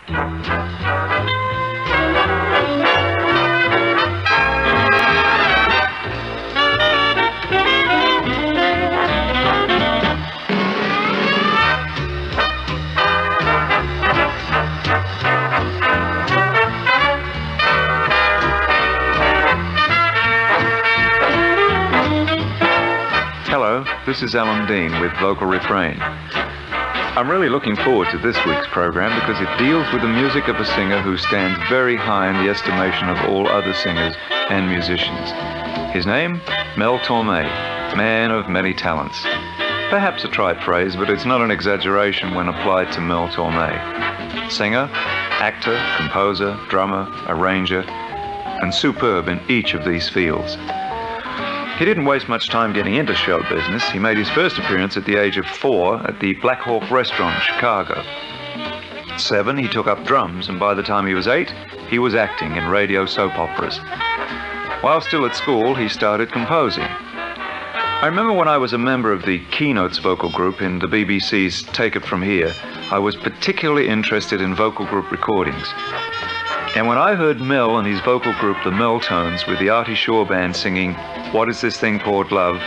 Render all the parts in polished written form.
Hello, this is Alan Dean with Vocal Refrain. I'm really looking forward to this week's program because it deals with the music of a singer who stands very high in the estimation of all other singers and musicians. His name? Mel Torme, man of many talents. Perhaps a trite phrase, but it's not an exaggeration when applied to Mel Torme. Singer, actor, composer, drummer, arranger, and superb in each of these fields. He didn't waste much time getting into show business. He made his first appearance at the age of 4 at the Black Hawk Restaurant in Chicago. At 7, he took up drums, and by the time he was 8, he was acting in radio soap operas. While still at school, he started composing. I remember when I was a member of the Keynotes vocal group in the BBC's Take It From Here, I was particularly interested in vocal group recordings. And when I heard Mel and his vocal group, the Meltones, with the ABC Showband singing "What Is This Thing Called Love?",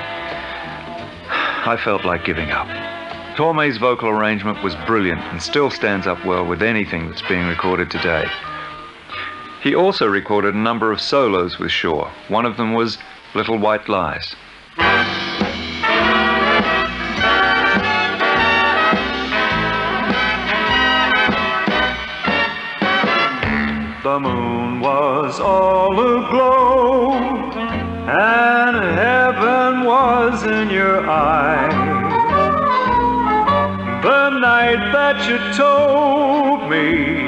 I felt like giving up. Torme's vocal arrangement was brilliant and still stands up well with anything that's being recorded today. He also recorded a number of solos with Shaw. One of them was Little White Lies. The moon was all aglow, and heaven was in your eyes. The night that you told me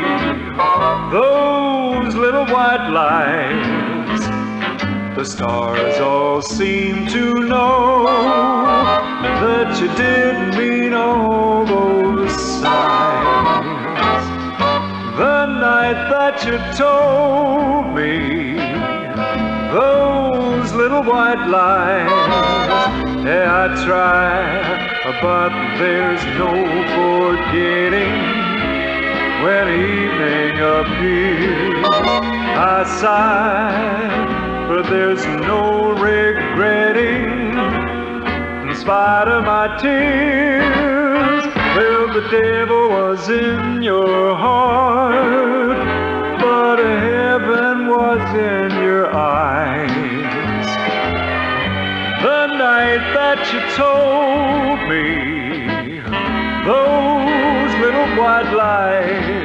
those little white lies, the stars all seemed to know that you didn't mean all those sighs. The night that you told me those little white lies, yeah, I tried, but there's no forgetting when evening appears. I sighed, but there's no regretting in spite of my tears. Well, the devil was in your heart, but heaven was in your eyes. The night that you told me those little white lies.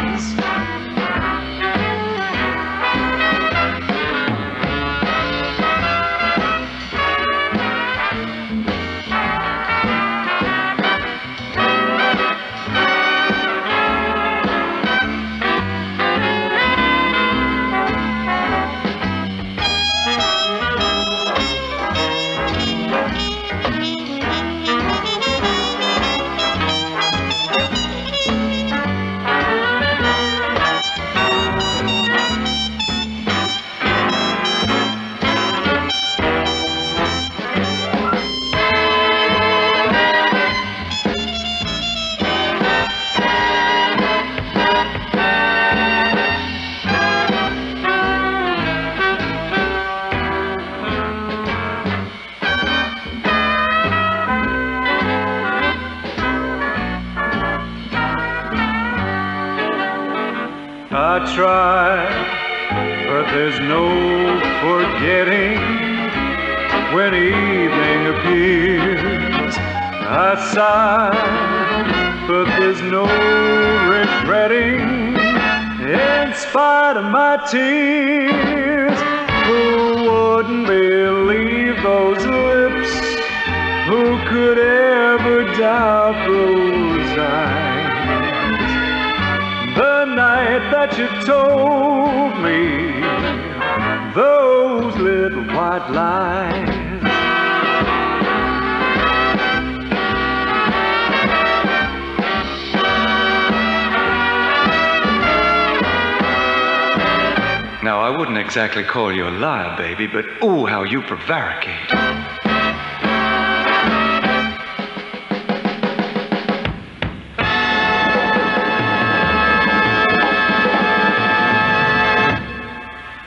I tried, but there's no forgetting when evening appears. I sighed, but there's no regretting in spite of my tears. Who wouldn't believe those lips? Who could ever doubt those eyes? The night that you told me those little white lies. Now, I wouldn't exactly call you a liar, baby, but ooh, how you prevaricate.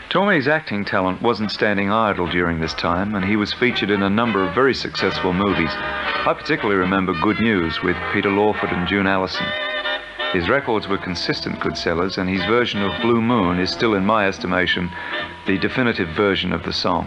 Torme's acting talent wasn't standing idle during this time, and he was featured in a number of very successful movies. I particularly remember Good News with Peter Lawford and June Allison. His records were consistent good sellers, and his version of Blue Moon is still, in my estimation, the definitive version of the song.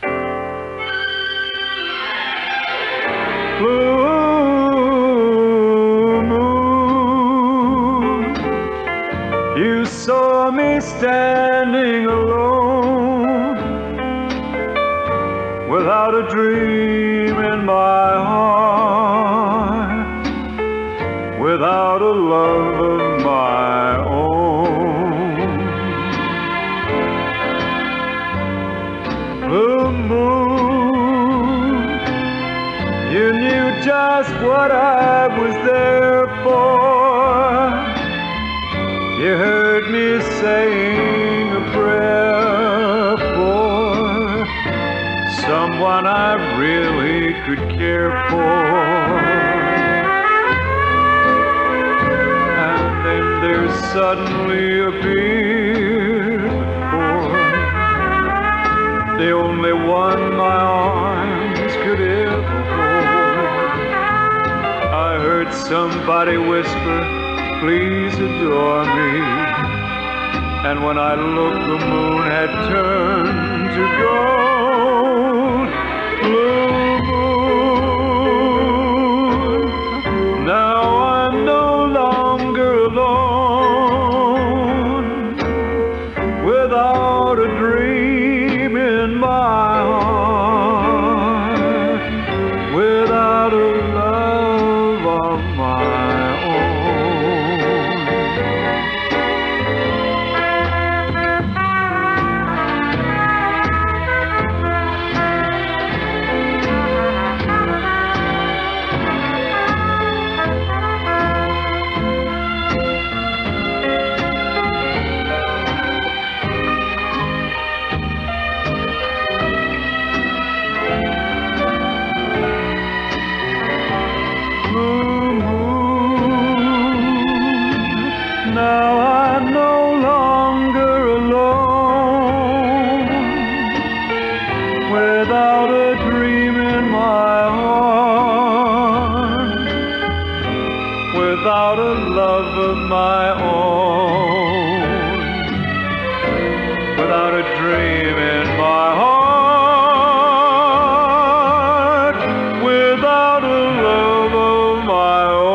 Blue moon, you saw me standing alone, without a dream in my heart, without a love of my own. Blue moon, you knew just what I was there for. You heard me saying a prayer for someone I really could care for. And then there suddenly appeared before, the only one my arms could ever hold. I heard somebody whisper, please adore me. And when I looked, the moon had turned to gold. Blue moon, now I'm no longer alone, without a dream in my heart, without a love of my own. Now I'm no longer alone, without a dream in my heart, without a love of my own, without a dream in my heart, without a love of my own.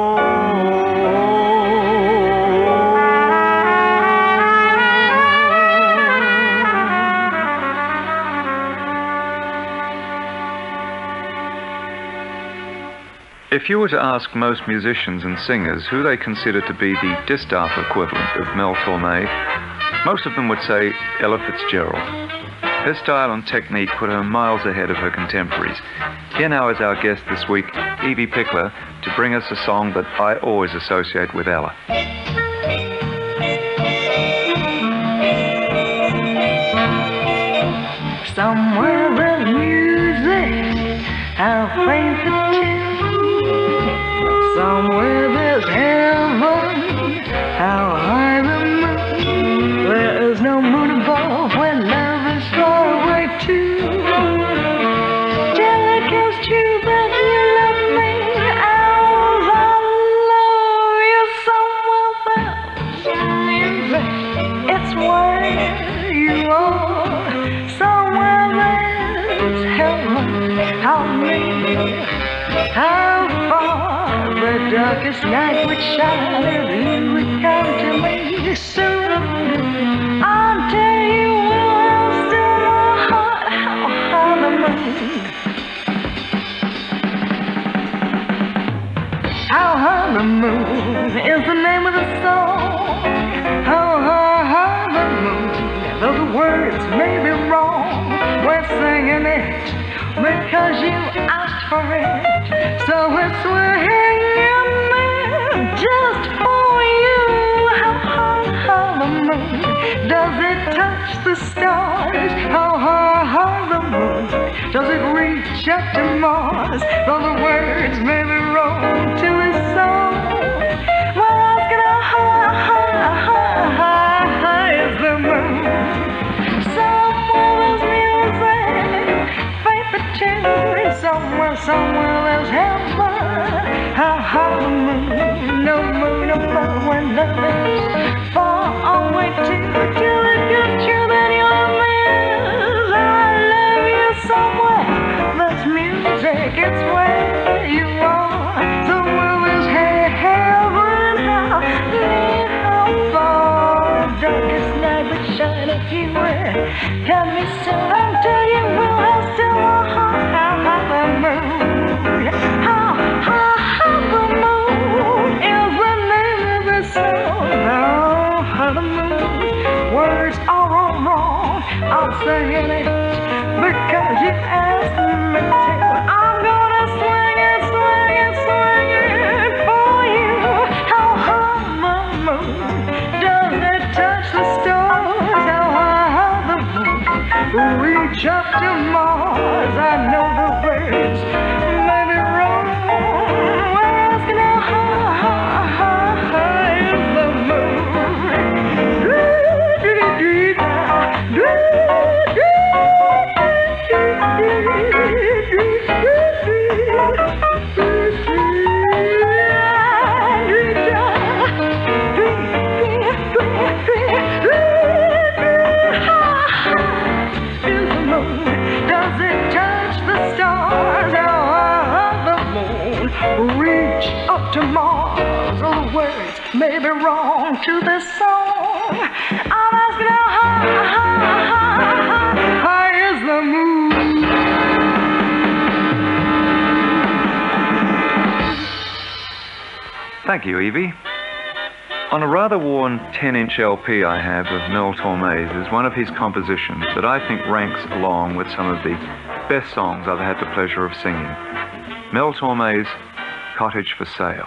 If you were to ask most musicians and singers who they consider to be the distaff equivalent of Mel Torme, most of them would say Ella Fitzgerald. Her style and technique put her miles ahead of her contemporaries. Here now is our guest this week, Evie Pickler, to bring us a song that I always associate with Ella. Somewhere the music, how faint the tune. Somewhere there's heaven, how high the moon. There is no moon above when love is far away too. Till it comes true that you love me as I love you. Somewhere there's music, it's where you are. Somewhere there's heaven, how near, how far. The darkest night would shine if you would come to me soon. Until you will still my heart, how high the moon. How high the moon is the name of the song. How high the moon, though the words may be wrong, we're singing it because you asked for it. So it's swinging just for you. How high the moon, does it touch the stars? How high the moon, does it reach up to Mars? Though the words may be wrong to his song, we're asking how high is the moon. way. Can we still until you will have still have a moon? Have a moon is the name of the song. Have a moon. Words are all wrong. I'm singing it because you asked me to. I'm gonna swing it, swing it, swing it for you. How high the moon does it touch the stars? How high the moon reach up to Mars? I know the words may be wrong. We're asking how high is the moon? Does it touch the stars? How the moon reach up to Mars? All the words may be wrong to this song. I'm asking how high is the moon? Thank you, Evie. On a rather worn 10-inch LP I have of Mel Torme's is one of his compositions that I think ranks along with some of the best songs I've had the pleasure of singing. Mel Torme's Cottage for Sale.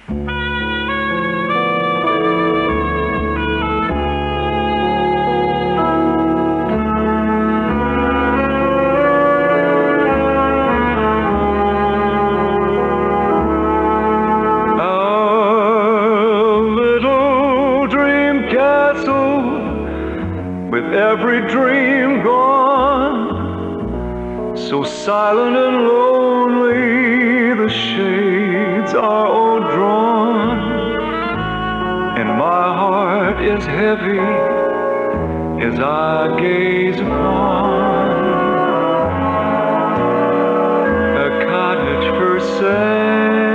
Every dream gone, so silent and lonely, the shades are all drawn, and my heart is heavy as I gaze upon a cottage for sale.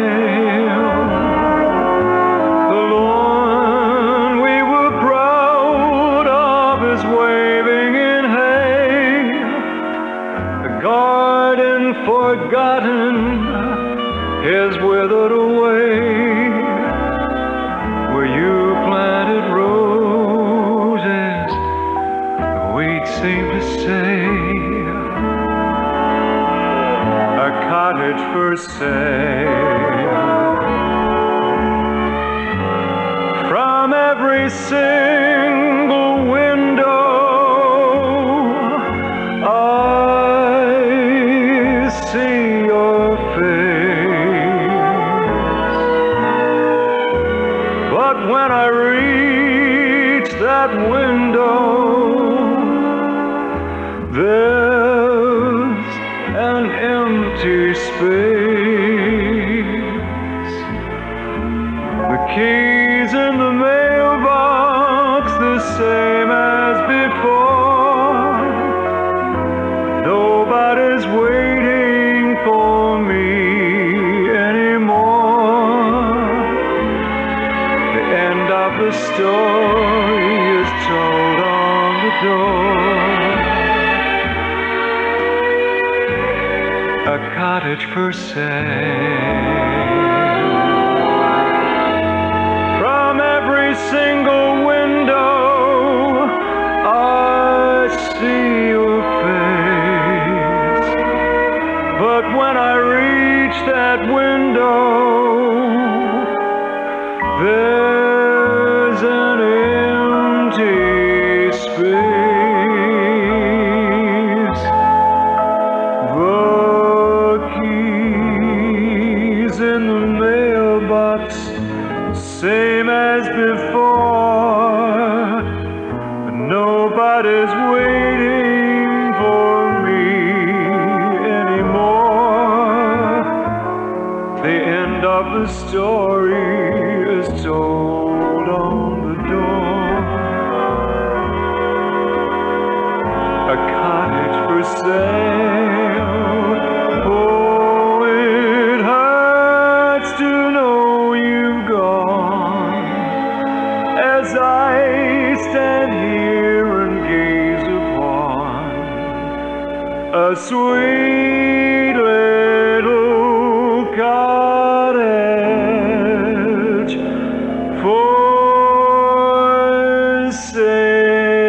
Forgotten has withered away, where you planted roses, the weeds seem to say, a cottage for sale. From every single window see your face, but when I reach that window, there's an empty space. The keys in the mailbox the same as before, nobody's waiting for me anymore. The end of the story is told on the door. A cottage for sale. From every single window I see your face, but when I reach that window, there's an empty space. The keys in the mailbox, same as before, but nobody's waiting for me anymore. The end of the story is told on the door. A cottage for sale. Oh, it hurts to know you've gone, as I stand here and gaze a sweet little cottage for sale.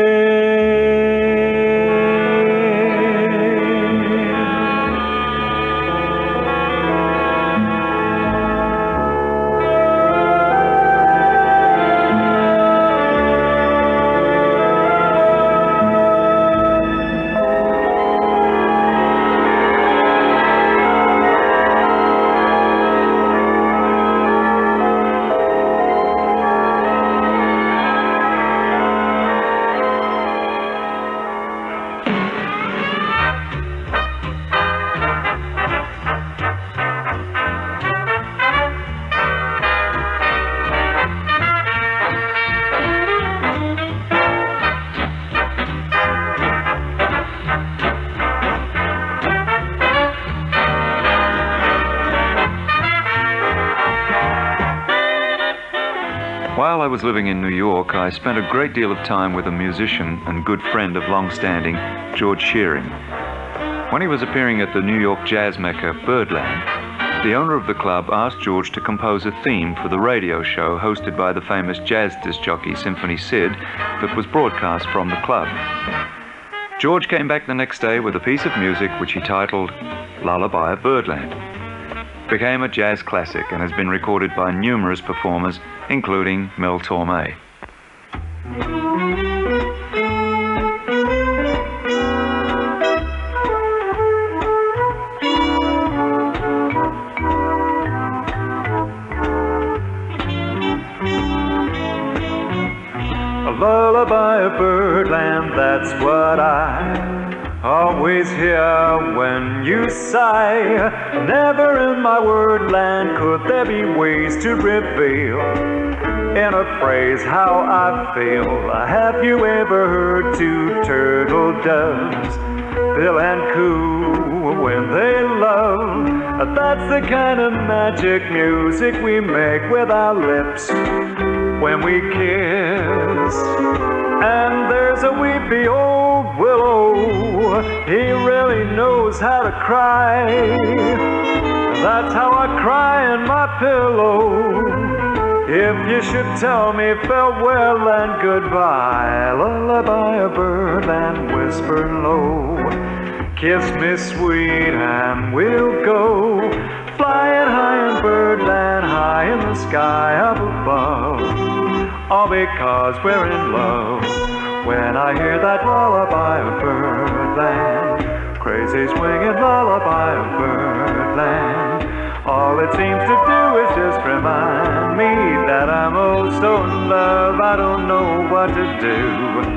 While I was living in New York, I spent a great deal of time with a musician and good friend of long-standing, George Shearing. When he was appearing at the New York jazz mecca Birdland, the owner of the club asked George to compose a theme for the radio show hosted by the famous jazz disc jockey Symphony Sid that was broadcast from the club. George came back the next day with a piece of music which he titled Lullaby of Birdland. It became a jazz classic and has been recorded by numerous performers, including Mel Torme. A lullaby of Birdland, that's what I always hear when you sigh. Never in my wordland could there be ways to reveal in a phrase how I feel. Have you ever heard two turtle doves bill and coo when they love? That's the kind of magic music we make with our lips when we kiss. And there's a weepy old willow, he really knows how to cry. That's how I cry in my pillow. If you should tell me farewell and goodbye, lullaby of Birdland, whisper low. Kiss me sweet and we'll go flying high in Birdland, high in the sky up above. All because we're in love. When I hear that lullaby of Birdland, crazy swinging lullaby of Birdland, all it seems to do is just remind me that I'm oh so in love, I don't know what to do.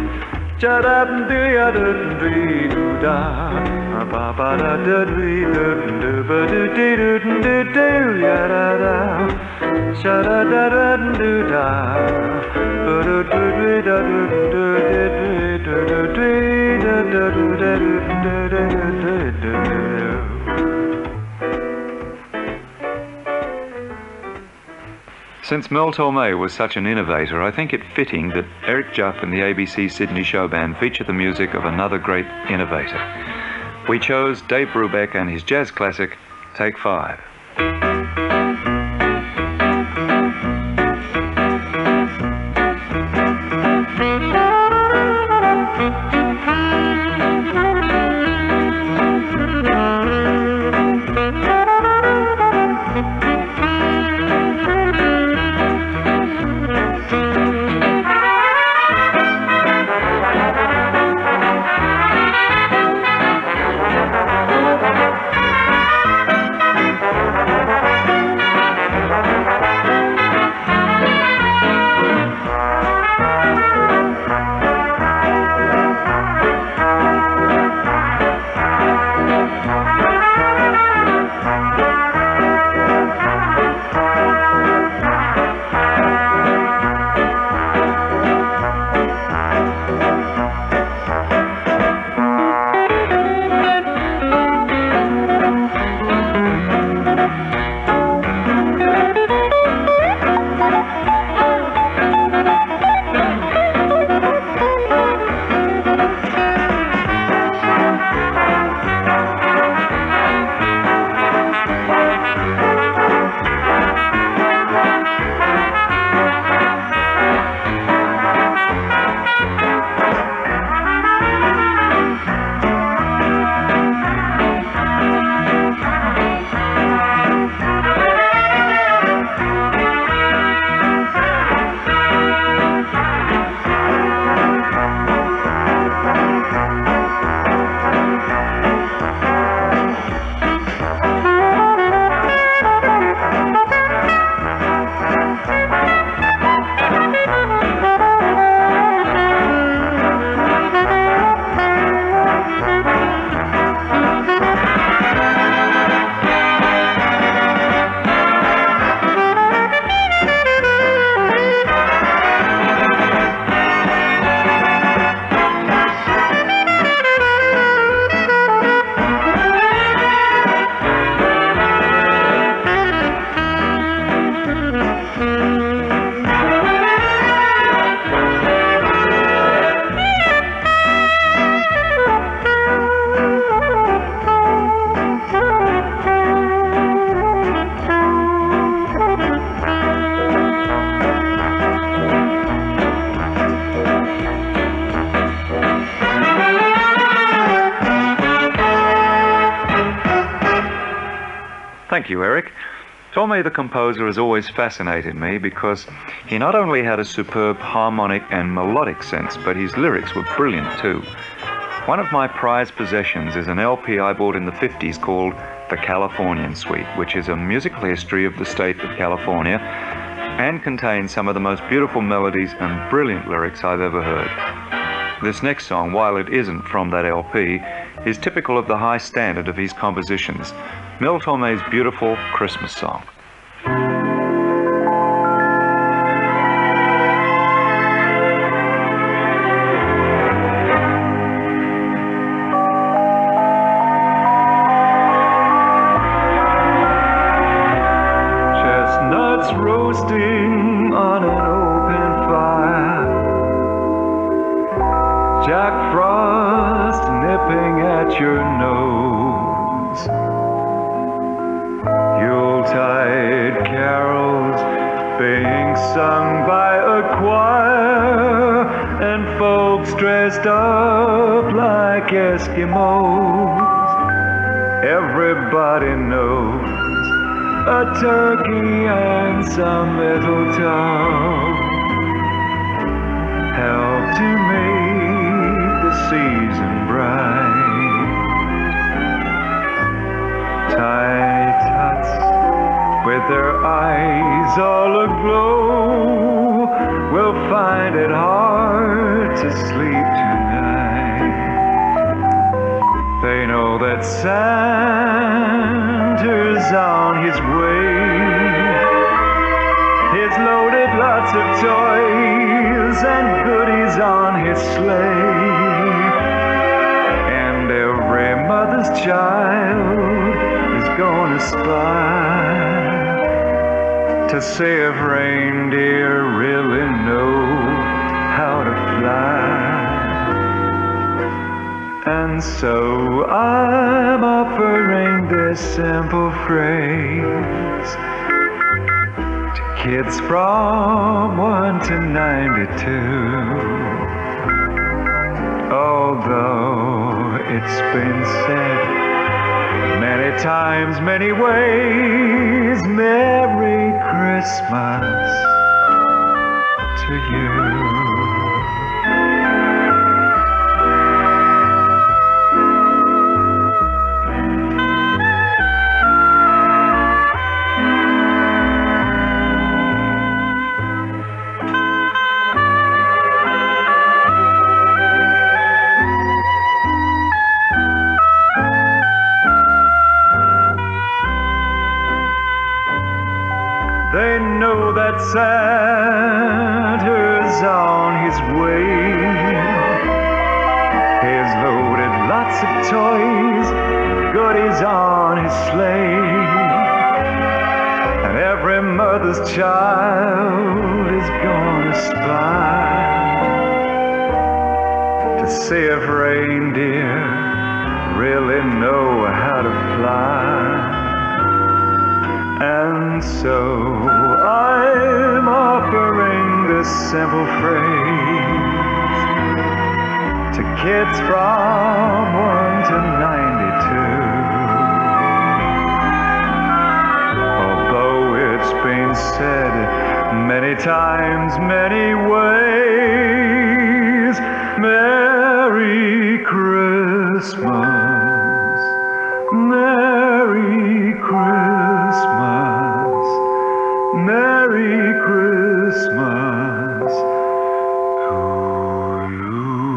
Cha-da-doo-ya-doo-doo-doo-da, ba-ba-da-doo-doo-doo-doo-doo-ya-da-da, cha-da-da-da-doo-da, ba-da-doo-doo-doo-doo-doo-doo-doo-doo-doo-doo-doo-doo-doo-doo-doo. Since Mel Torme was such an innovator, I think it fitting that Eric Jupp and the ABC Sydney Showband feature the music of another great innovator. We chose Dave Brubeck and his jazz classic, Take 5. Thank you, Eric. Torme the composer has always fascinated me because he not only had a superb harmonic and melodic sense, but his lyrics were brilliant too. One of my prized possessions is an LP I bought in the 50s called The Californian Suite, which is a musical history of the state of California and contains some of the most beautiful melodies and brilliant lyrics I've ever heard. This next song, while it isn't from that LP, is typical of the high standard of his compositions, Mel Torme's beautiful Christmas song. Chestnuts roasting on an open fire, Jack Frost nipping at your nose, Yuletide carols being sung by a choir, and folks dressed up like Eskimos. Everybody knows a turkey and some mistletoe help to make the season bright. Tiny tots with their eyes all aglow will find it hard to sleep tonight. They know that Santa's on his way. He's loaded lots of toys and goodies on his sleigh, and every mother's child is gonna spy to see if reindeer really know how to fly. And so I'm offering this simple phrase to kids from 1 to 92. Although it's been said many times, many ways, Merry Christmas to you. They know that Santa's on his way. He's loaded lots of toys, goodies on his sleigh, and every mother's child is gonna spy to see if reindeer really know how to fly. And so I'm offering this simple phrase to kids from 1 to 92. Although it's been said many times, many ways, Merry Christmas, Merry Christmas, Merry Christmas to you.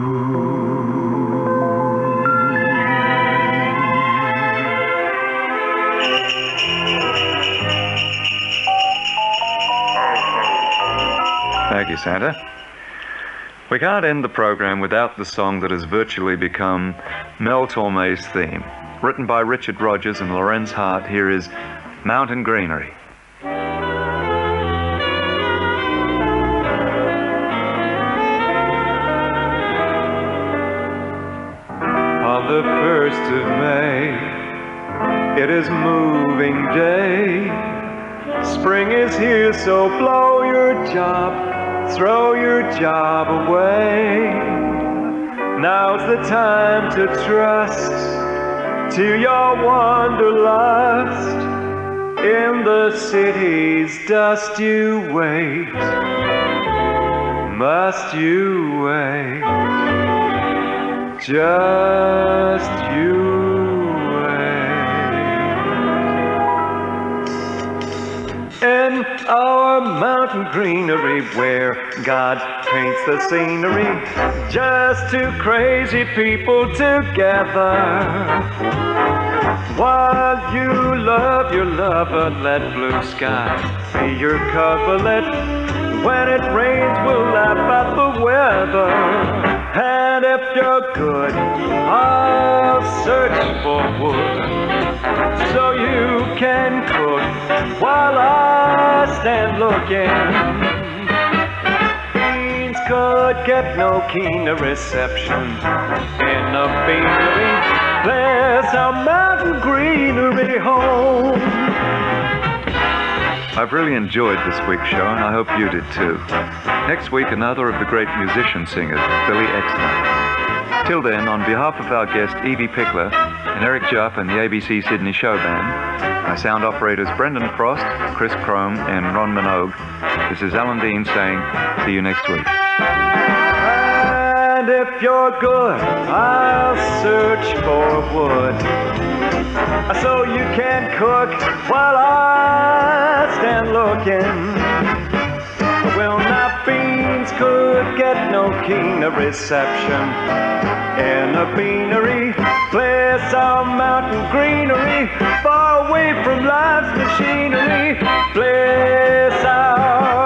Thank you, Santa. We can't end the program without the song that has virtually become Mel Torme's theme. Written by Richard Rodgers and Lorenz Hart, here is Mountain Greenery. On the 1st of May, it is moving day. Spring is here, so blow your job, throw your job away. Now's the time to trust to your wanderlust. in the city's dust you wait? Must you wait? Just you wait. In our mountain greenery where God paints the scenery, just two crazy people together. While you love your lover, let blue skies be your coverlet. When it rains, we'll laugh at the weather. And if you're good, I'll search for wood, so you can cook while I stand looking. Beans could get no keener reception in a beanery. There's a mountain greenery home. I've really enjoyed this week's show, and I hope you did too. Next week, another of the great musician singers, Billy Exner. Till then, on behalf of our guest Evie Pickler and Eric Jupp and the ABC Sydney Showband, my sound operators Brendan Frost, Chris Crome and Ron Minogue, this is Alan Dean saying, see you next week. And if you're good, I'll search for wood, so you can cook while I stand looking. Well, now beans could get no keener reception in a beanery. Place our mountain greenery far away from life's machinery. Place our